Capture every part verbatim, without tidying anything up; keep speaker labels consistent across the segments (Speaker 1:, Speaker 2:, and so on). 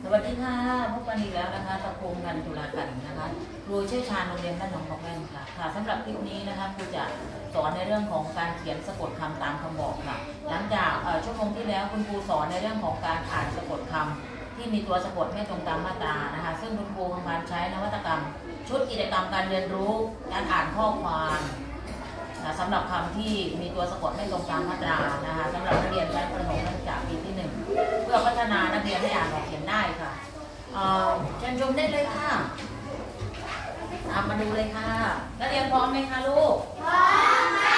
Speaker 1: วัสดีค่ะพบกันอีกแล้วนะคะตะพงกันตุลากันนะคะครูเชี่ยวชาญโรงเรียนบ้านหนองบอกแว่นค่ะค่ะสำหรับคลิปนี้นะคะครูจะสอนในเรื่องของการเขียนสะกดคำตามคำบอกค่ะหลังจากชั่วโมงที่แล้วคุณครูสอนในเรื่องของการอ่านสะกดคำที่มีตัวสะกดไม่ตรงตามมาตรานะคะซึ่งคุณครูทำการใช้นวัตกรรมชุดกิจกรรมการเรียนรู้การอ่านข้อความสำหรับคำที่มีตัวสะกดไม่ตรงตามมาตรานะคะสำหรับนักเรียนชั้นประถมศึกษาปีที่หนึ่งเพื่อพัฒนานักเรียนให้อ่านออกเขียนได้ค่ะเชิญชมได้เลยค่ะตามมาดูเลยค่ะนักเรียนพร้อมไหมคะลูกพร้อมค่ะ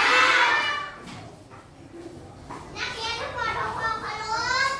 Speaker 1: นักเรียนทุกคนทุกคนค่ะลูก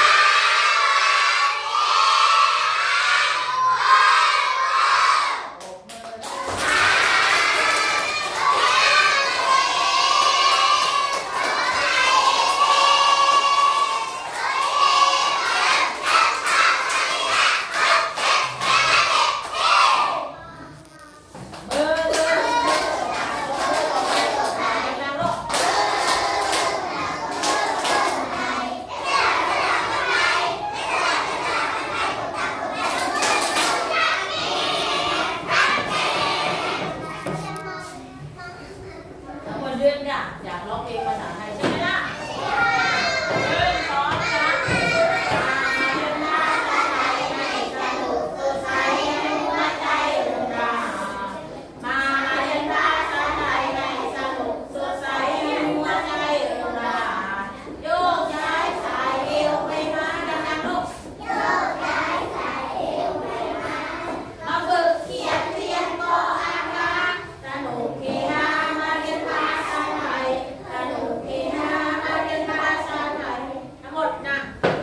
Speaker 1: อยากร้องเพลงภาษาไทยใช่ไหมล่ะหนึ่งสองสามมาเรียนภาษาไทยให้สนุกสดใสให้หัวใจเริงรามาเรียนภาษาไทยให้สนุกสดใสให้หัวใจเริงราโยกย้ายสายเอวไปมาดังๆลูกโยกย้ายสายเอวไปมามาฝึกเขียนเรียนก็อ่านกันสนุกเฮฮามาเรียนภาษาไทยสนุกเฮฮามาเรียนภาษาไทยทั้งหมดนะ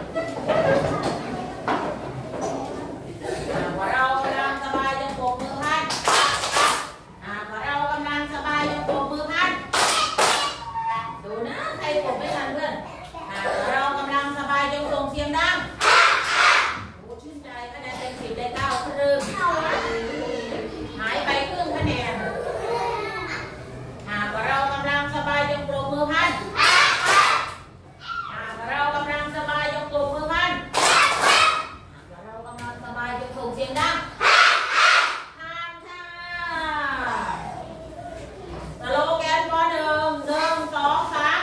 Speaker 1: พอเรากำลังสบายจงปรบมือพันพอเรากำลังสบายจงปรบมือพันดูนะใครปรบไม่ทันเพื่อนพอเรากำลังสบายจงส่งเสียงดังโอ้ชื่นใจคะแนนเต็มสิบได้เก้าครึ่งหายไปครึ่งคะแนนหากเรากำลังสบายจงปรบมือพันหากเรากำลังสบายจงปรบมือพันหากเรากำลังสบายจงส่งเสียงดังทานค่ะสโลแกนปหนึ่งหนึ่งสองสาม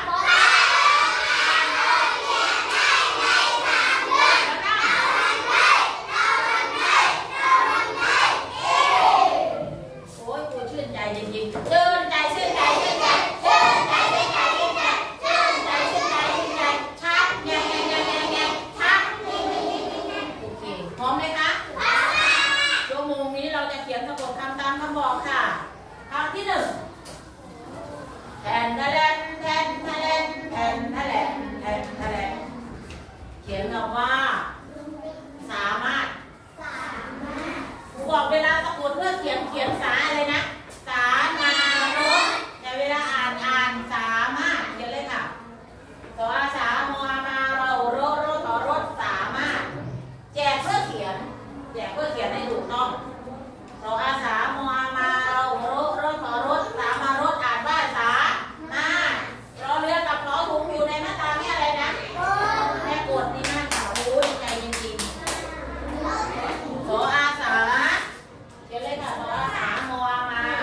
Speaker 1: โอ้ยกูชื่นใจจริงๆชื่นใจชื่นใจชื่นใจชื่นใจชื่นใจชื่นใจชื่นใจชื่นใจชื่นใจชักแง่แง่แง่แง่แง่ชักโอเคพร้อมไหมคะชั่วโมงนี้เราจะเขียนสะกดคำตามคำบอกค่ะคำที่หนึ่งแทนทะเลนแทนทะเลนแทนทะเลนแทนทะเลนเขียนคำว่าสามารถบอกเวลาสะกดเพื่อเขียนเขียนสาอะไรนะสามารถแต่เวลาอ่านอ่านสามารถเขียนเลยค่ะสอสามอมาเราโรโรต่อรถสามารถแจกเพื่อเขียนแจกเพื่อเขียนให้ถูกต้องสออาสามอมาเราโรโรต่อรถสามารถอ่านว่าสามารถเราเรือกับล้อถุงอยู่ในหน้าตานี่อะไรนะแม่กดนี่มากค่ะโอ้ยใจจริงๆสออาสาเขียนเลยค่ะสออาสามอมา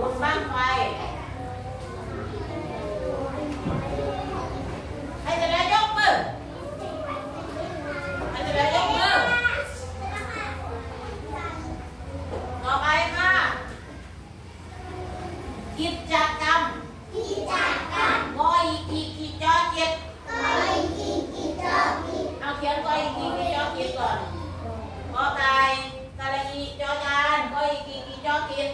Speaker 1: บุญบ้างไฟให้จะได้ยกมือให้จะได้ยกมือต่อไปค่ะกิจกรรมกิจกรรมกออีกีกีจอเจ็ดกออีกีกีจอเจ็ดเอาเขียนกออีกีกีจอเจ็ดก่อนกอไก่สระอีจอจานกออีกีกีจอเจ็ด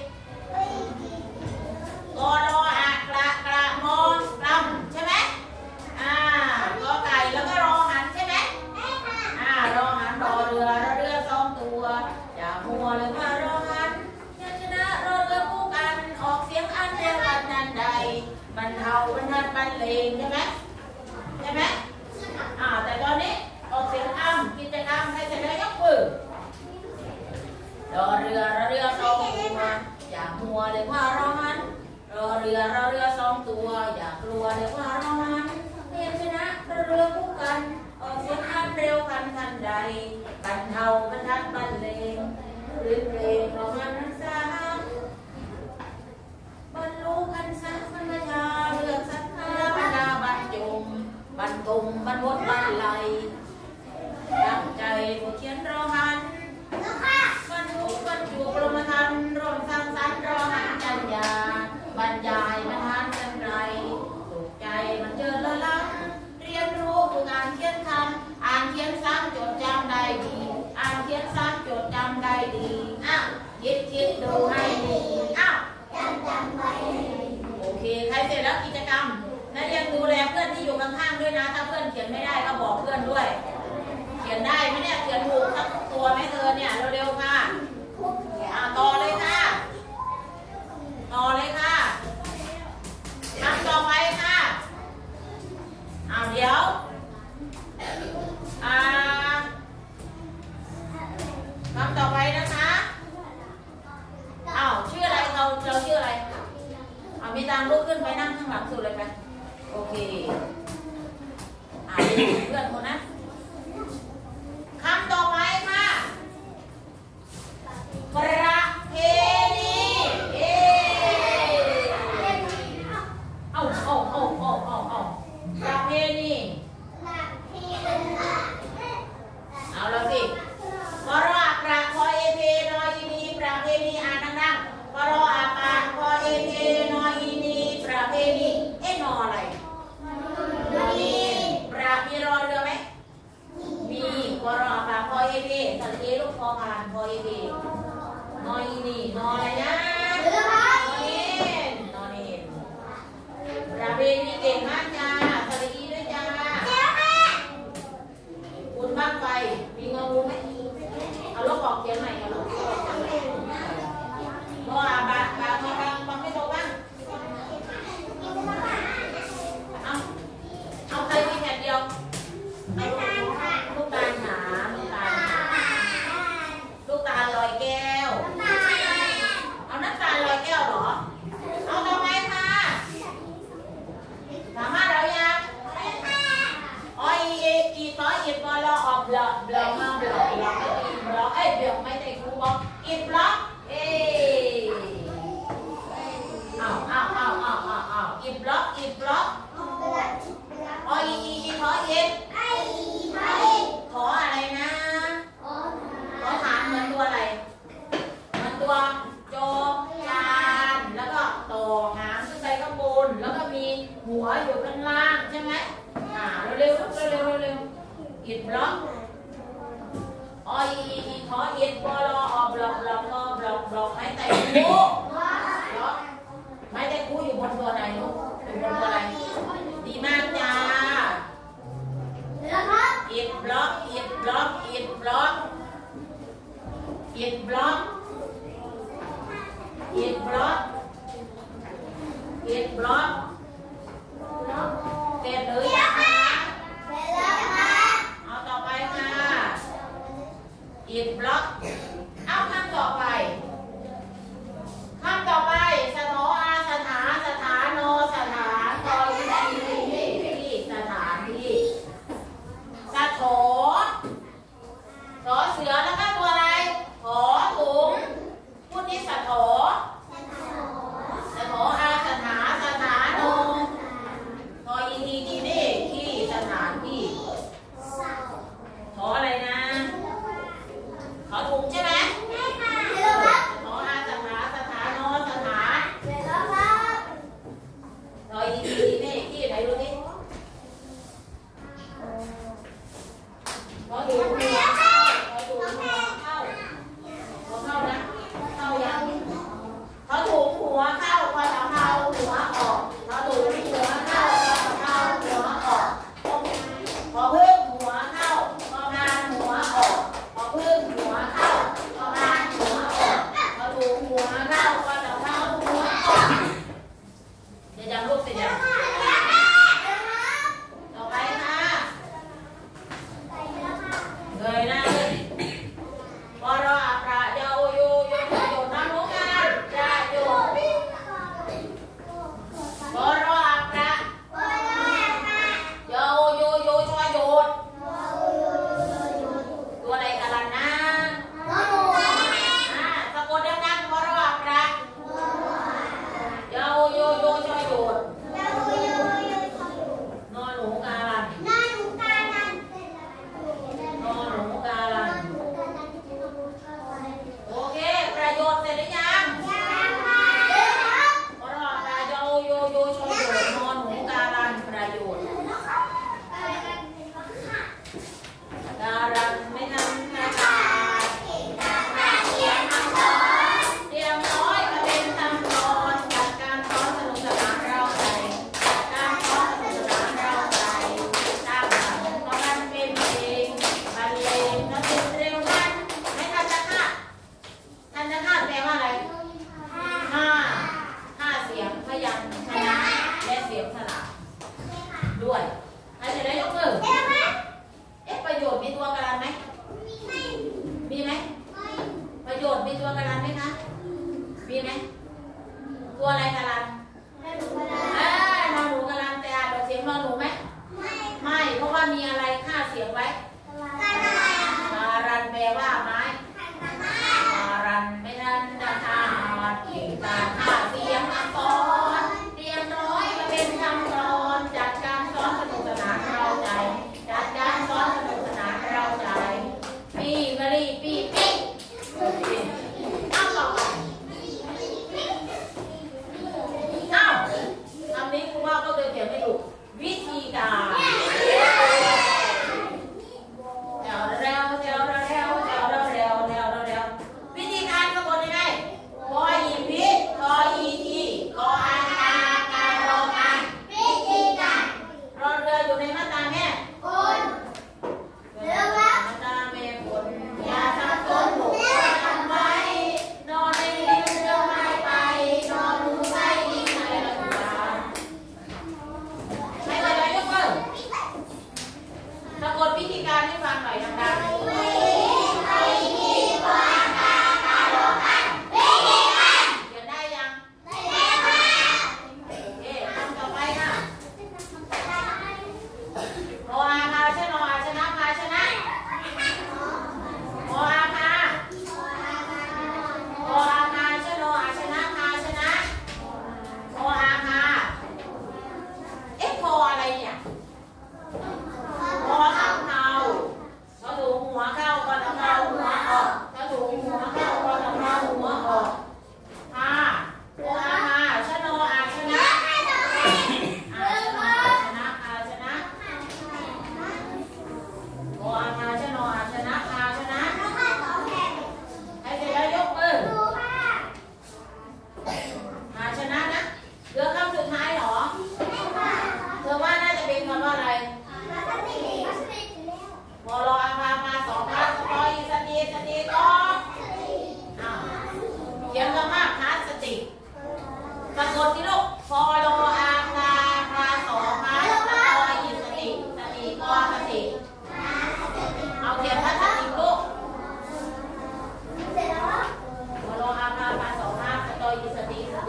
Speaker 1: กอรออะกระกระมอนกรำใช่ไหมอ่ากอไก่แล้วก็รอหันใช่ไหมอ่ารอหันรอเรือรอเรือสองตัวอย่ามัวเลยว่ารอหันยันชนะรอเรือคู่กันออกเสียงอันเดียวกันนั้นใดบรรเทาบรรทัดบรรเลงใช่ไหมใช่ไหมอ่าแต่ตอนนี้ออกเสียงอ้ำกิจกรรมให้เสร็จแล้วยกมือรอเรือรอเรือสองตัวอย่ามัวเลยว่ารอหันรอเรือรอเรือสองตัวอย่ากลัวเลยว่ารอหันเพียงชนะรอเรือคู่กันออกเสียงอันเร็วกันทันใดบรรเทาบรรทัดบรรเลงหรือเพลงรอหันนั้นสามบรรลุกันสักพันชาเรื่องสักพาบรรดาบรรจงบรรทุมบรรพตบรรลัยตั้งใจผู้เขียนรอหันบรรทุกบรรจุกรมธรรมร่วมสร้างสรรค์รอหันจัญญาบรรยายบรรทานกันไรถูกใจมันเจอละลังเรียนรู้คือการเขียนคำอ่านเขียนซ้ำจดจำได้ดีอ่านเขียนซ้ำจดจำได้ดีอ้าวคิดคิดดูให้ดีอ้าวจำจำไว้โอเคใครเสร็จแล้วกิจกรรมนักเรียนดูแลเพื่อนที่อยู่ข้างๆด้วยนะถ้าเพื่อนเขียนไม่ได้ก็บอกเพื่อนด้วยเขียนได้ไหมเนี่ยเขียนถูกทั้งตัวไหมเธอเนี่ยเร็วๆค่ะอ่าต่อเลยค่ะต่อเลยค่ะทำต่อไปค่ะอ้าวเดี๋ยวอ่าทำต่อไปนะคะอ้าวชื่ออะไรเราเราชื่ออะไรเอามีตังลุกขึ้นไปนั่งข้างหลังสุดเลยไหมโอเคอ่าเพื่อนคนนั้นคำต่อไปค่ะประเพณีเอเอาเอาเอาเอาเอาเอาประเพณีเอาแล้วสิปรอากระพอเอเพนออีนีประเพณีอ่านดังๆปรออาปาพอเอเพนออีนีประเพณีเอ๊ะนออะไรนอนีประมีรอเรือไหมมีปรออาปาพอเอเพสระเอลูกพอพานพอเอเพนออีนีนออะไรนะนอเนนนอเนนประเพณีเก่งมากจ้าสระอีด้วยจ้าคุณบ้างไปมีงองูไหมเอาลูกบอกเขียนใหม่เอาลูกบออาบาบาบาบาบาไม่โตบ้างเอาเอาใครมีแผ่นเดียวเอาลูกตาลหนาลูกตาลลูกตาลลอยแก้วเอาน้ำตาลลอยแก้วเหรอเอาต่อไปค่ะสามารถเรายังออยเอกีต่ออีบอลออกบล็อกบล็อกมาบล็อกบล็อกอีบล็อกเอ้ยบล็อกไม่ได้ครูบอกอีบล็อกเอ้เอาเอาเอาเอาเอาเอาอีบล็อกอีบล็อกออยอีอีขอเอ็นขออะไรนะขอฐานเหมือนตัวอะไรเหมือนตัวโจจานแล้วก็ต่อหางขึ้นไปข้างบนแล้วก็มีหัวอยู่ข้างล่างใช่ไหมอ่าเร็วๆเร็วๆเร็วๆอิดบล็อกออยอีอีขออิดบอลออบล็อกบล็อกบล็อกบล็อกไม้แต่คูบล็อกไม้แต่คูอยู่บนตัวไหนลูกอยู่บนตัวอะไรดีมากจ้าอิดบล็อกอิดบล็อกอิดบล็อกอิดบล็อกอิดบล็อกอิดบล็อกเสร็จหรือยังคะเอาต่อไปค่ะอิดบล็อกเอาคำต่อไปคำต่อไปสถออาสถาสถานโนสถานตอที่ที่สถานที่สถอสอเสือแล้วก็ตัวอะไรขอถุงพูดที่สถอส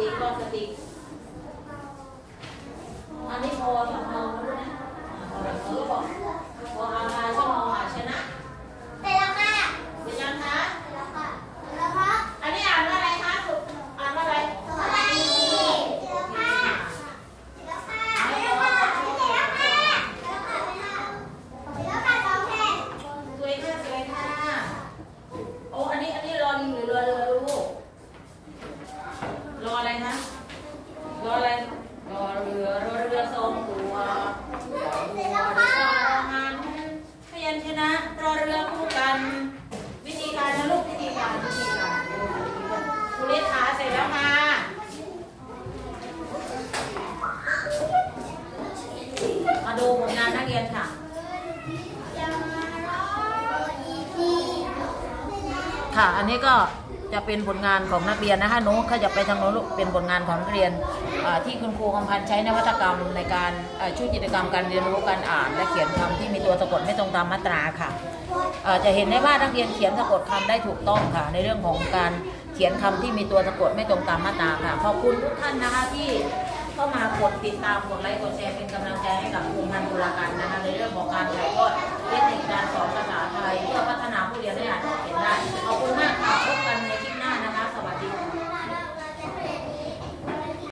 Speaker 1: กรอสติกอันนี้พอสองเราด้วยนะพอเราบอกพออามาช่องมหาชนะเสร็จแล้วค่ะเสร็จยังคะเสร็จแล้วค่ะเสร็จแล้วค่ะอันนี้อ่านว่าอะไรคะอ่านว่าอะไรสวัสดีเสร็จแล้วค่ะเสร็จแล้วค่ะเสร็จแล้วค่ะเสร็จแล้วค่ะเสร็จแล้วค่ะเสร็จแล้วค่ะสองแผ่นสวยค่ะสวยค่ะโอ้อันนี้อันนี้รอลิงหรือรอเรือลูกรออะไรคะรออะไรรอเรือรอเรือทรงตัวเสร็จแล้วค่ะงานพยัญชนะรอเรือคู่กันวิธีการนะลูกวิธีการวิธีการคุณเลขาเสร็จแล้วค่ะมาดูผลงานนักเรียนค่ะค่ะอันนี้ก็จะเป็นผลงานของนักเรียนนะคะหนูขยับไปทางโน้นลูกเป็นผลงานของนักเรียนที่คุณครูคำพันธ์ใช้นวัตกรรมในการช่วยกิจกรรมการเรียนรู้การอ่านและเขียนคำที่มีตัวสะกดไม่ตรงตามมาตราค่ะจะเห็นได้ว่านักเรียนเขียนสะกดคำได้ถูกต้องค่ะในเรื่องของการเขียนคำที่มีตัวสะกดไม่ตรงตามมาตราค่ะขอบคุณทุกท่านนะคะที่เข้ามากดติดตามกดไลค์กดแชร์เป็นกำลังใจให้กับกลุ่มพันธุรการนะคะในเรื่องของการถ่ายทอดเทคนิคการสอนภาษาไทยเพื่อพัฒนาผู้เรียนได้อ่านเขียนได้ขอบคุณมาก